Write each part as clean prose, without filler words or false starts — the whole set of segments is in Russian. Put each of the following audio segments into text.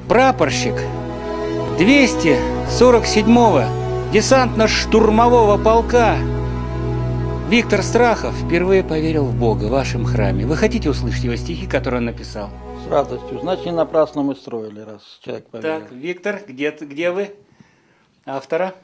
прапорщик 247-го десантно-штурмового полка Виктор Страхов впервые поверил в Бога в вашем храме. Вы хотите услышать его стихи, которые он написал? С радостью. Значит, не напрасно мы строили, раз человек поверил. Так, Виктор, где вы? Автора?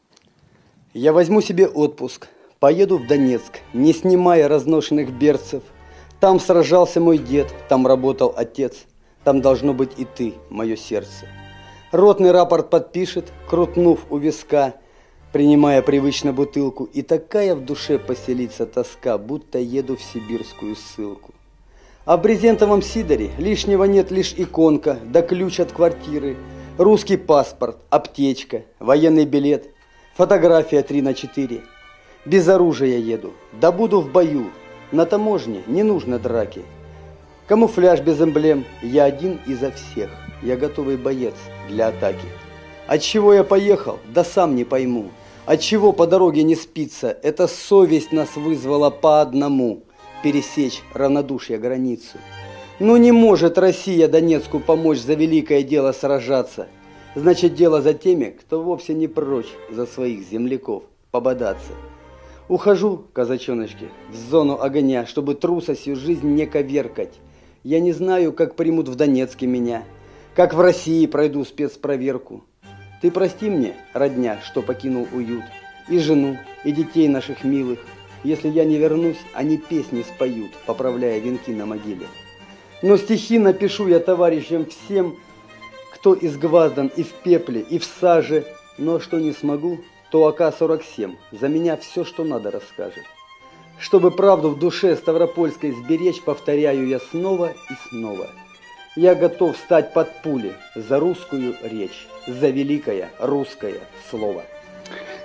Я возьму себе отпуск, поеду в Донецк, не снимая разношенных берцев. Там сражался мой дед, там работал отец, там должно быть и ты, мое сердце. Ротный рапорт подпишет, крутнув у виска, принимая привычно бутылку, и такая в душе поселится тоска, будто еду в сибирскую ссылку. А в брезентовом сидоре лишнего нет, лишь иконка, да ключ от квартиры, русский паспорт, аптечка, военный билет, фотография 3×4. Без оружия еду, да буду в бою, на таможне не нужно драки. Камуфляж без эмблем, я один изо всех, я готовый боец для атаки. Отчего я поехал, да сам не пойму. Отчего по дороге не спится, эта совесть нас вызвала по одному пересечь равнодушие границу. Но не может Россия Донецку помочь за великое дело сражаться. Значит, дело за теми, кто вовсе не прочь за своих земляков пободаться. Ухожу, казачоночки, в зону огня, чтобы трусостью жизнь не коверкать. Я не знаю, как примут в Донецке меня, как в России пройду спецпроверку. Ты прости мне, родня, что покинул уют, и жену, и детей наших милых. Если я не вернусь, они песни споют, поправляя венки на могиле. Но стихи напишу я товарищам всем, кто изгваздан и в пепле, и в саже. Но что не смогу, то АК-47 за меня все, что надо, расскажет. Чтобы правду в душе ставропольской сберечь, повторяю я снова и снова. Я готов стать под пули за русскую речь, за великое русское слово.